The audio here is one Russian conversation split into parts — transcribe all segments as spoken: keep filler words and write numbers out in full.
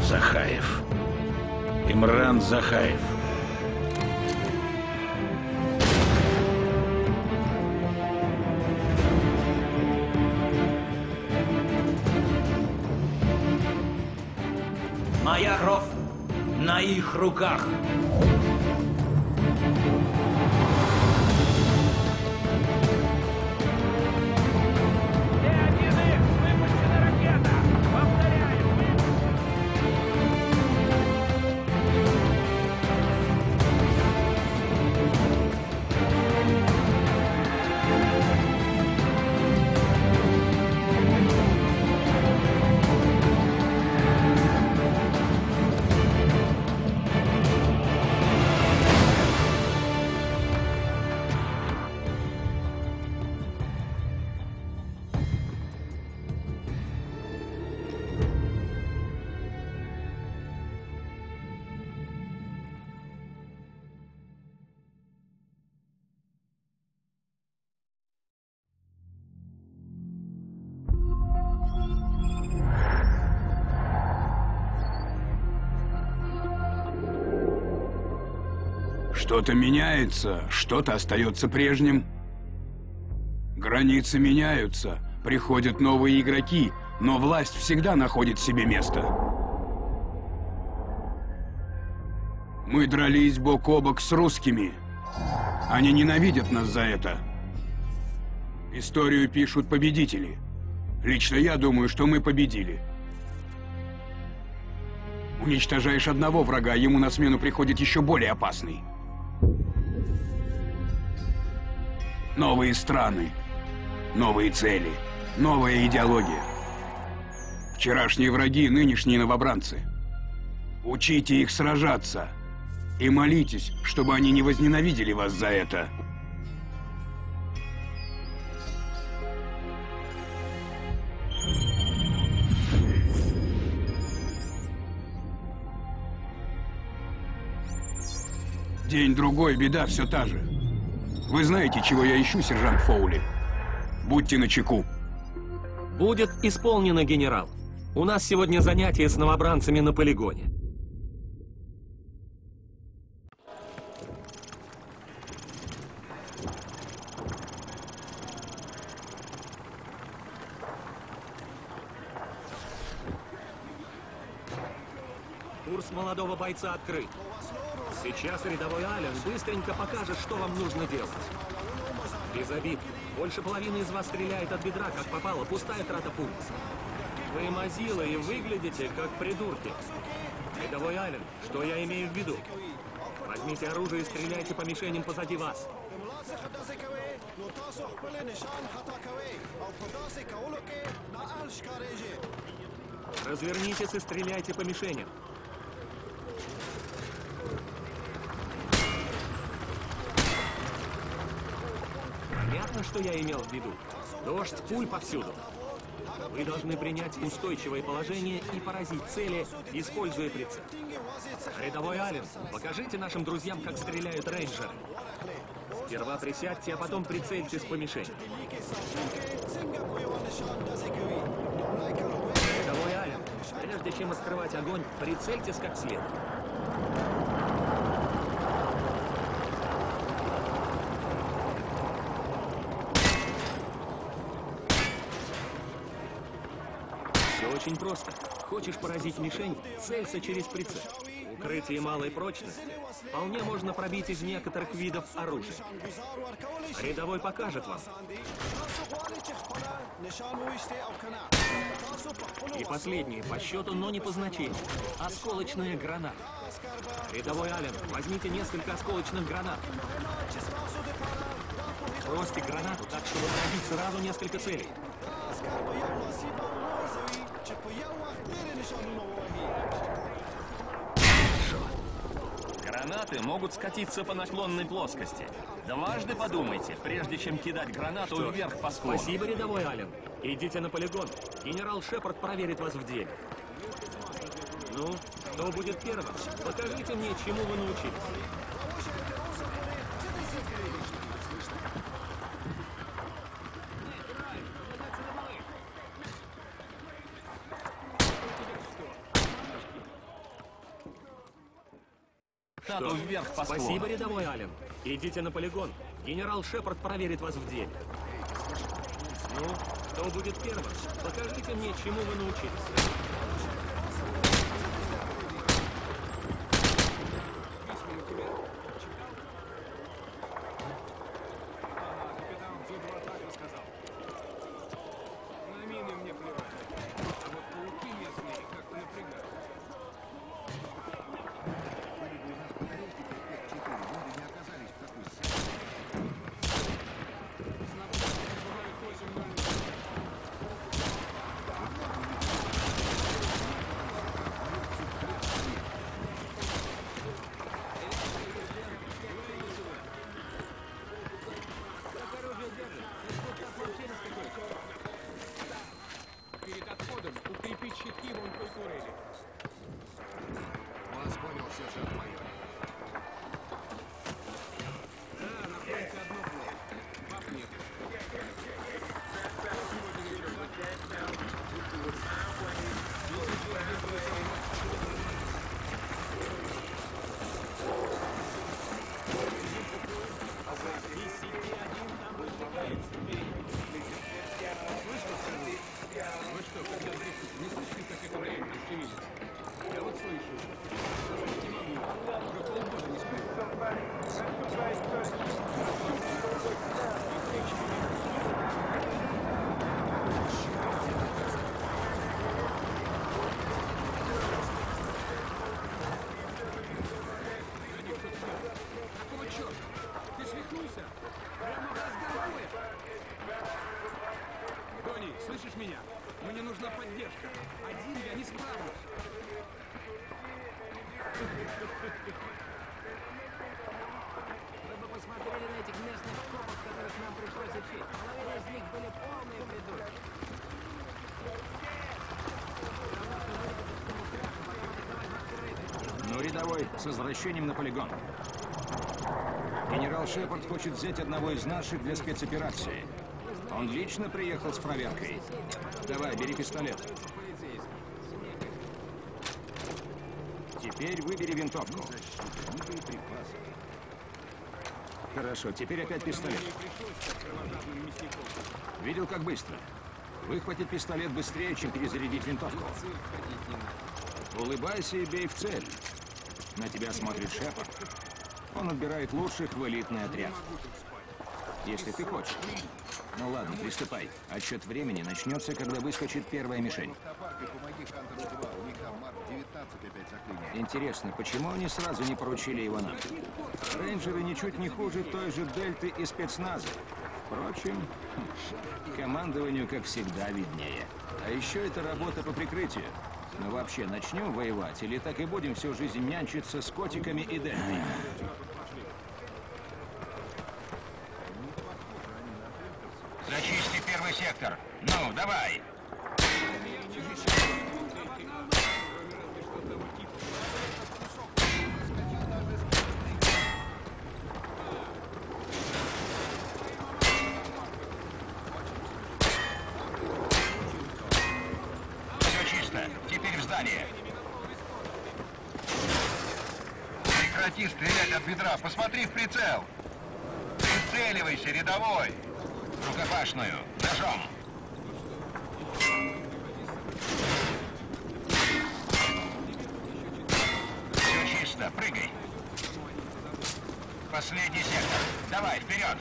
Захаев. Имран Захаев. Моя кровь на их руках. Что-то меняется, что-то остается прежним. Границы меняются, приходят новые игроки, но власть всегда находит себе место. Мы дрались бок о бок с русскими. Они ненавидят нас за это. Историю пишут победители. Лично я думаю, что мы победили. Уничтожаешь одного врага, ему на смену приходит еще более опасный. Новые страны, новые цели, новая идеология. Вчерашние враги, нынешние новобранцы. Учите их сражаться и молитесь, чтобы они не возненавидели вас за это. День-другой, беда все та же. Вы знаете, чего я ищу, сержант Фоули? Будьте начеку. Будет исполнено, генерал. У нас сегодня занятие с новобранцами на полигоне. Курс молодого бойца открыт. Сейчас рядовой Ален быстренько покажет, что вам нужно делать. Без обид. Больше половины из вас стреляет от бедра, как попало, пустая трата пуль. Вы мазилы и выглядите как придурки. Рядовой Ален, что я имею в виду? Возьмите оружие и стреляйте по мишеням позади вас. Развернитесь и стреляйте по мишеням. Понятно, что я имел в виду? Дождь пуль повсюду. Вы должны принять устойчивое положение и поразить цели, используя прицел. Рядовой Ален, покажите нашим друзьям, как стреляют рейнджеры. Сперва присядьте, а потом прицельтесь по мишени. Рядовой Ален, прежде чем открывать огонь, прицельтесь как следует. Очень просто. Хочешь поразить мишень, целься через прицел. Укрытие малой прочности вполне можно пробить из некоторых видов оружия. Рядовой покажет вам. И последнее по счету, но не по значению. Осколочная граната. Рядовой Ален, возьмите несколько осколочных гранат. Бросьте гранату так, чтобы пробить сразу несколько целей. Гранаты могут скатиться по наклонной плоскости. Дважды подумайте, прежде чем кидать гранату Что? вверх по склону. Спасибо, рядовой Ален. Идите на полигон. Генерал Шепард проверит вас в деле. Ну, кто будет первым? Покажите мне, чему вы научились. гранату вверх по склону. Спасибо, рядовой Аллен. Идите на полигон. Генерал Шепард проверит вас в деле. Ну, кто будет первым? Покажите мне, чему вы научились. Слышишь меня? Мне нужна поддержка. Один я не справлюсь. Вы бы посмотрели на этих местных копов, которых нам пришлось учить. Половина из них были полные придурки. Ну, рядовой, с возвращением на полигон. Генерал Шепард хочет взять одного из наших для спецоперации. Он лично приехал с проверкой. Давай, бери пистолет. Теперь выбери винтовку. Хорошо, теперь опять пистолет. Видел, как быстро? Выхватить пистолет быстрее, чем перезарядить винтовку. Улыбайся и бей в цель. На тебя смотрит Шепард. Он отбирает лучших в элитный отряд. Если ты хочешь. Ну ладно, приступай. Отсчет времени начнется, когда выскочит первая мишень. Интересно, почему они сразу не поручили его нам? Рейнджеры ничуть не хуже той же Дельты и спецназа. Впрочем, командованию, как всегда, виднее. А еще это работа по прикрытию. Мы вообще начнем воевать, или так и будем всю жизнь нянчиться с котиками и Дельтой? Зачисти первый сектор. Ну, давай. Все чисто. Теперь в здание. Прекрати стрелять от бедра. Посмотри в прицел. Прицеливайся, рядовой. Рукопашную. Ножом. Все чисто. Прыгай. Последний сектор. Давай, вперед.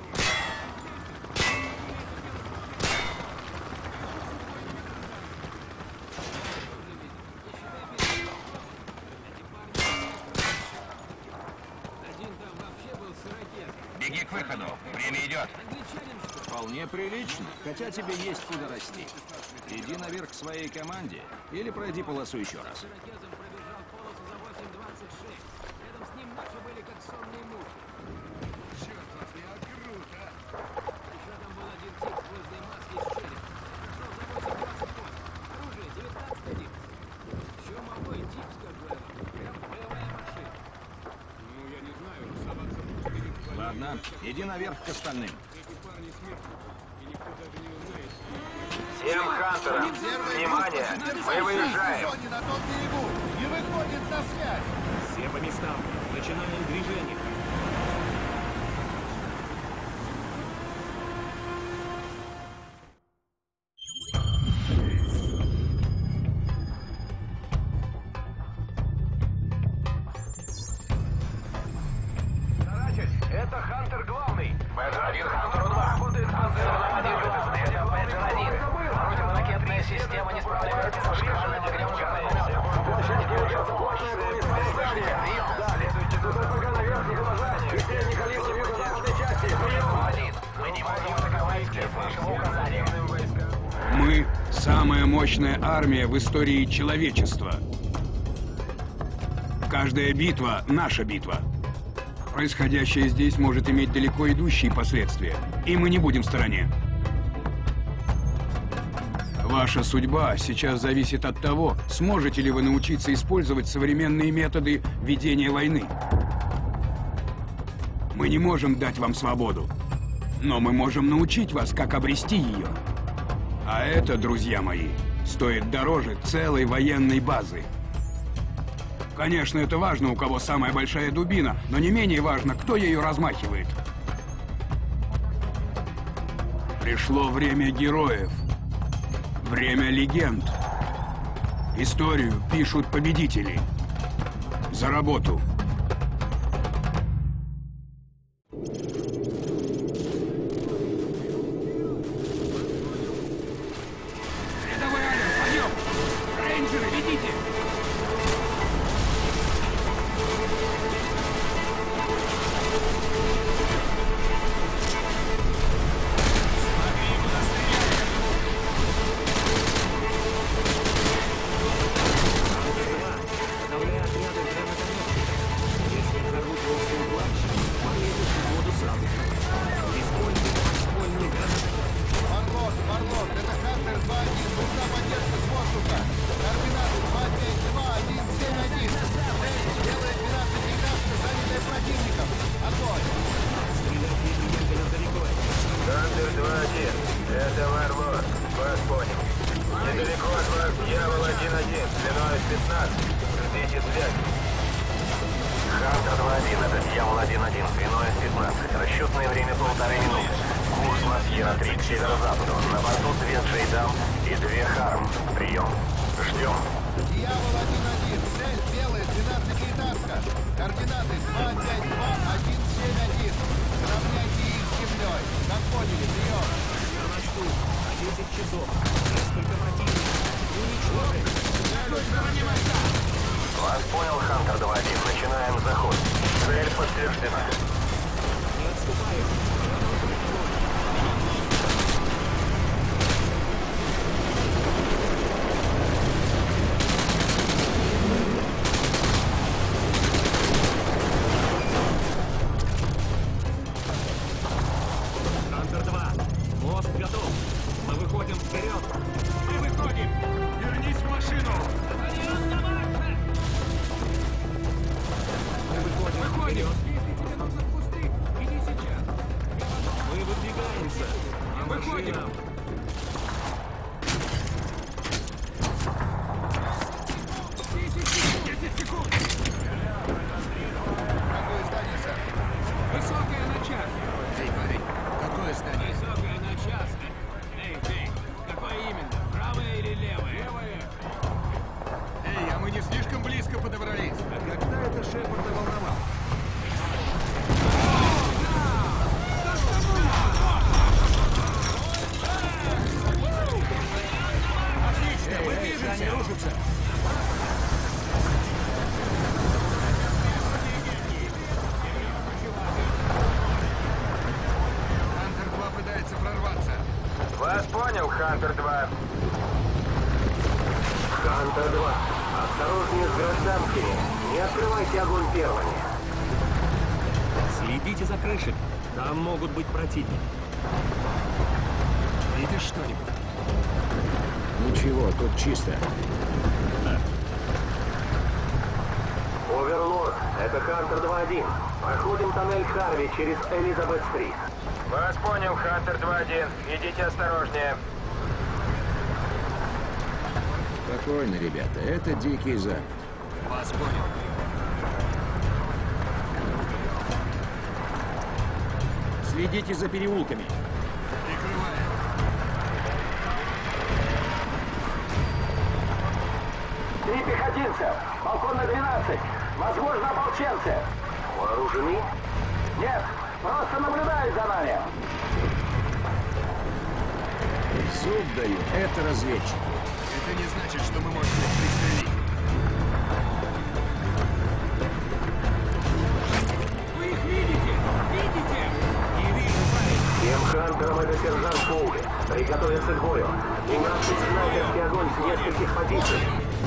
Беги к выходу. Время идет. Вполне прилично, хотя тебе есть куда расти. Иди наверх к своей команде или пройди полосу еще раз. Ирокезом пробежал полосу за восемь двадцать шесть. Рядом с ним наши были как сонные мухи. Черт возьми, а круто! Еще там был один тип в звездной маске из черепа. Прошел за восемь двадцать восемь. Оружие девятнадцать один. Еще молодой тип, скажу я вам. Прям боевая машина. Ну, я не знаю, соваться в пустыне. Ладно, иди наверх к остальным. Эти парни смертны, и никто даже не узнает. Всем хантерам, внимание! Мы выезжаем! На том берегу и выходит на связь! Все по местам. Начинаем движение. Это Хантер главный. Бэджер один, Хантеру два. Работает Хантер один. Это Бэджер один. Противоракетная система не справляется с шквальным огнем жандармов. Площадь держится плотное бронеспособствование. Следуйте за ЗПГ на верхних этажах. И средний калибр в юго-западной части. Прием. Один. Мы не можем атаковать без вашего указания. Мы — самая мощная армия в истории человечества. Каждая битва — наша битва. Происходящее здесь может иметь далеко идущие последствия, и мы не будем в стороне. Ваша судьба сейчас зависит от того, сможете ли вы научиться использовать современные методы ведения войны. Мы не можем дать вам свободу, но мы можем научить вас, как обрести ее. А это, друзья мои, стоит дороже целой военной базы. Конечно, это важно, у кого самая большая дубина, но не менее важно, кто ею размахивает. Пришло время героев. Время легенд. Историю пишут победители. За работу. Рядовой Ален, подъем! Рейнджеры, ведите! Хантер два один. Это Варлок. Вас понял. Недалеко от вас Дьявол один один. Длиной пятнадцать. Ждите связь. Хантер два один. Это Дьявол один один. Длиной пятнадцать. Расчетное время полторы минуты. Курс на Сьерра три к северо-западу. На борту две Джейдам и две Харм. Прием. Ждем. Дьявол один один. Цель белая, двенадцатиэтажка. Координаты два пять два один семь один. Сравняйте их с землей. Как поняли, прием. Я начну. десять часов. Несколько противников. Уничтожить. Вас понял, Хантер два один. Начинаем заход. Цель подтверждена. Не отступаем. Хантер два. Мост готов. Мы выходим вперед. Мы выходим. Вернись в машину. Мы выходим вперед. Мы выдвигаемся. Мы выходим. десять секунд. Какое здание, сэр? Высокая на час. Эй, парень, какое здание? Высокая на час. Эй, ты, какое именно? Правое или левое? Левое. Эй, а мы не слишком близко подобрались? А когда это Шепарда волновал? Отлично, мы движемся. Хантер два пытается прорваться. Вас понял, Хантер два. Хантер два. Осторожнее с гражданскими. Не открывайте огонь первыми. Следите за крышей. Там могут быть противники. Видишь что-нибудь? Ничего, тут чисто. Оверлорд, это Хантер два один. Проходим тоннель Харви через Элизабет-стрит. Вас понял, Хантер два один. Идите осторожнее. Спокойно, ребята, это дикий замок. Вас понял. Следите за переулками. Три пехотинца. Балкон на двенадцать. Возможно, ополченцы. Вооружены? Нет. Просто наблюдают за нами. Зуб даю. Это разведчик. Это не значит, что мы можем их пристрелить. Вы их видите? Видите? Не вижу, парень. Всем хантерам это сержант Фоули. Приготовиться к бою. У нас есть снайперский огонь с нескольких позиций.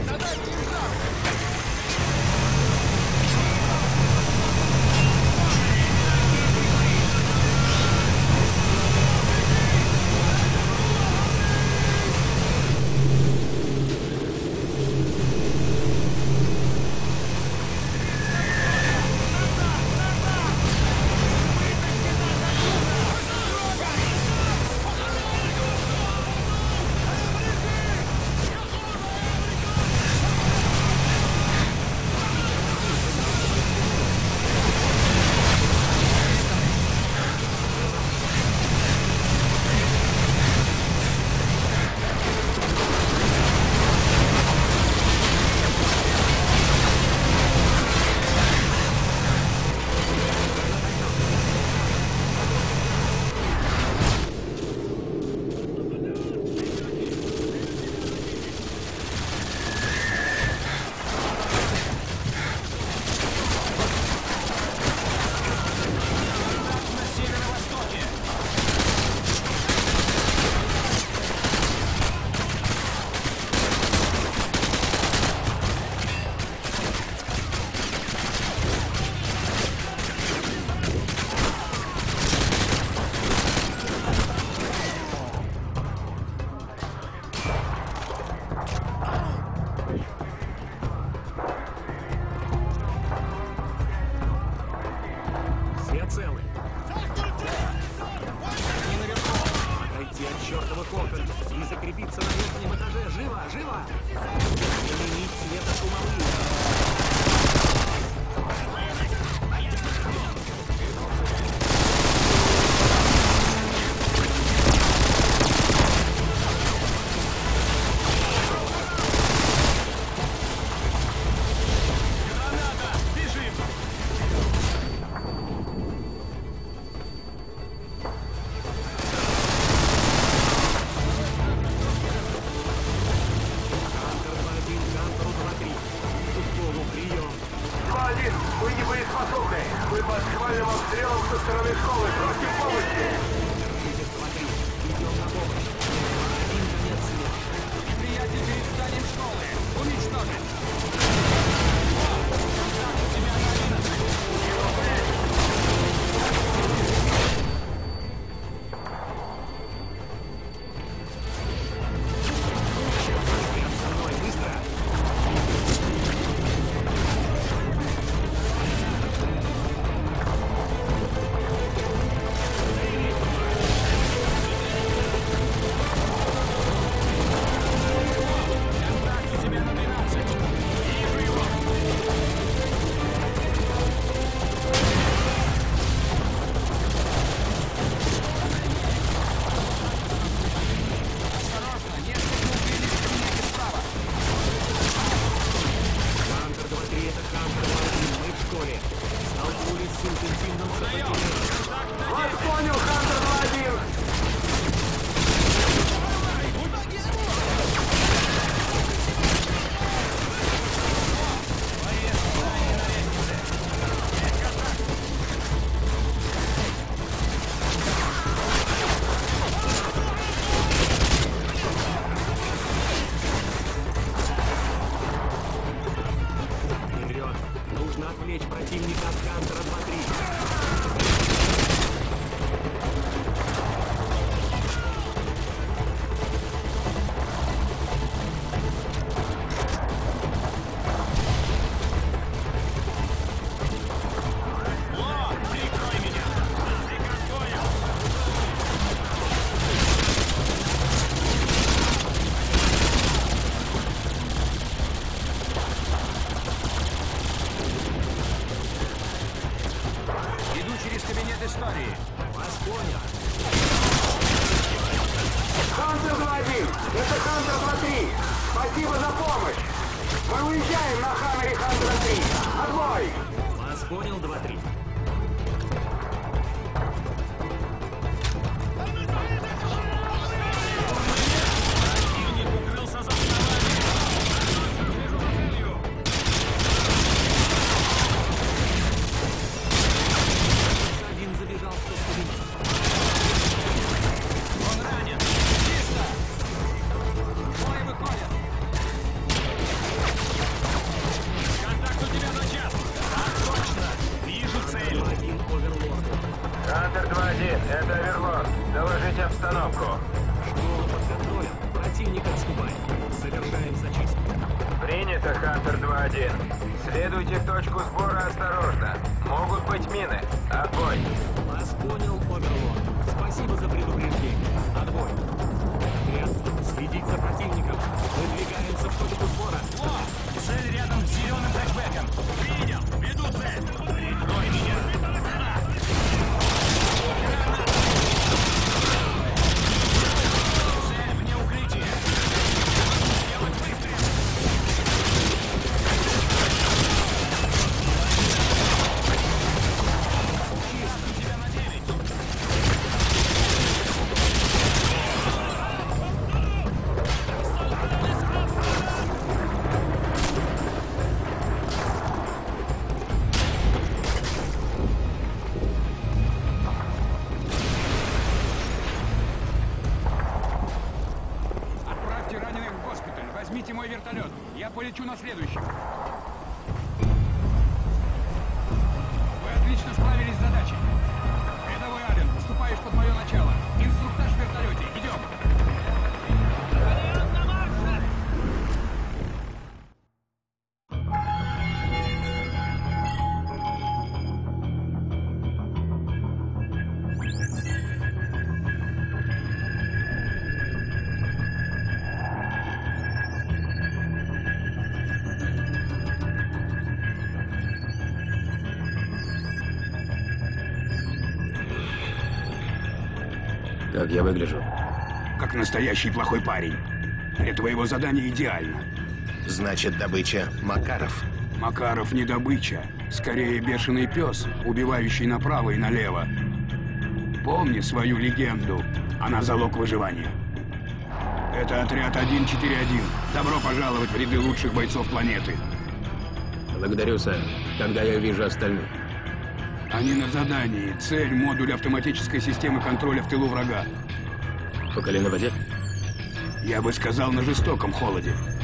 Все целы. Они наверху. Отойти от чертова кокона и закрепиться на верхнем этаже. Живо, живо! Заменить светошумовые. два один. Это Хантер два три. Спасибо за помощь. Мы уезжаем на Хаммере Хантера три. Отбой! Вас понял, два три. Один забежал в тот кабинет. Он ранен. Чисто. Двое выходят. Контакт у тебя начат. Так точно. Вижу цель. Один оверлорд. Хантер два один, это Оверлорд. Доложите обстановку. Школа под контролем. Противник отступает. Совершаем зачистку. Принято, Хантер два один. Следуйте в точку сбора осторожно. Могут быть мины. Отбой. Вас понял, оверлорд. Спасибо за предупреждение. Отбой. Отряд, следить за противником. Выдвигаемся в точку сбора. О, цель рядом с зеленым хэчбеком. Видел. Веду цель. Прикрой меня. Цель вне укрытия. Сделать выстрел. Чисто. У тебя на девять. Отправьте раненых в госпиталь. Возьмите мой вертолет. Я полечу на следующем. Вы отлично справились с задачей. Рядовой Ален, поступаешь под мое начало. Инструктаж в вертолете. Идем. Как я выгляжу? Как настоящий плохой парень. Для твоего задания идеально. Значит, добыча Макаров. Макаров не добыча. Скорее, бешеный пес, убивающий направо и налево. Помни свою легенду. Она залог выживания. Это отряд один четыре один. Добро пожаловать в ряды лучших бойцов планеты. Благодарю, сэр. Когда я увижу остальных? Они на задании. Цель — модуль автоматической системы контроля в тылу врага. По колено в воде? Я бы сказал, на жестоком холоде.